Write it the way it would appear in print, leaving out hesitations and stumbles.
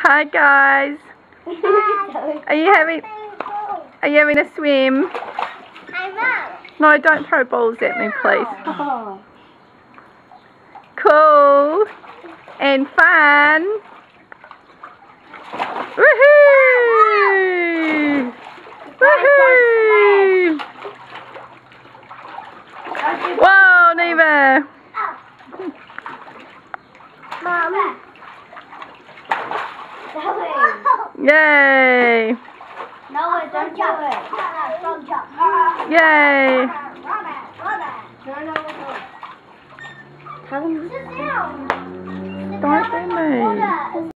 Hi guys. Are you having a swim? No, don't throw balls at me, please. Cool and fun. Woohoo! Woohoo! Whoa, Neva! Mom. Yay! No, don't do it. Don't jump. Yay! Sit down. Don't be mean.